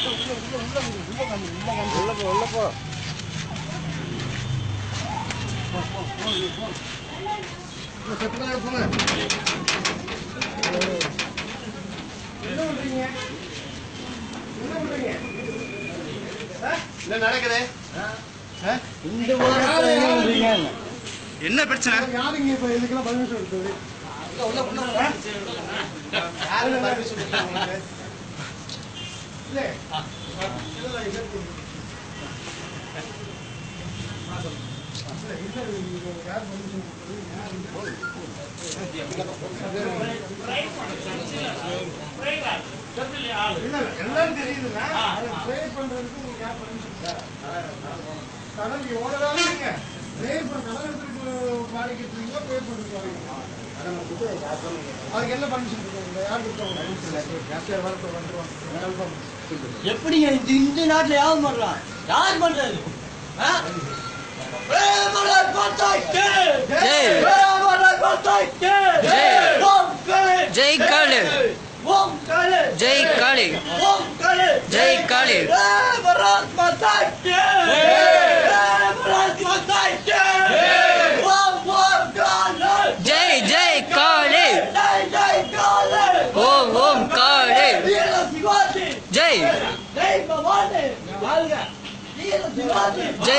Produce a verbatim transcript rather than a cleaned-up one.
உள்ள போ உள்ள போ போங்க. என்ன பண்றீங்க? என்ன பண்றீங்க? என்ன நடக்குது? இந்த வாரத்துல என்ன பண்றீங்க? என்ன பிரச்சனை? யாருங்க இப்ப இதுக்கெல்லாம் பர்மிஷன் கொடுத்தது? உள்ள உள்ள யாரு பர்மிஷன் கொடுத்தாங்க? இல்ல எல்லாம் தெரியுதுங்க. ப்ரே பண்றதுக்கு உங்களுக்கு யார் பர்மிஷன்? கடல் எவ்வளவு நீங்க ப்ரே பண்ண கடல் எடுத்துட்டு பாடிக்கிட்டு இருக்கீங்களா? ப்ரே பண்றதுக்கு வரீங்க? அதுக்கு என்ன பர்மிஷன் கொடுத்தாங்க? யார் கொடுத்தாங்க? எப்படிங்க இந்த நாட்டுல யாரும் பண்றான்? யார் பண்றது? ஜெய் காளி ஜெய் காளி ஜெய் காளி ஜெய் ஜெய் காளி ஓம் ஓம் காளி ஜெய் ஜெய்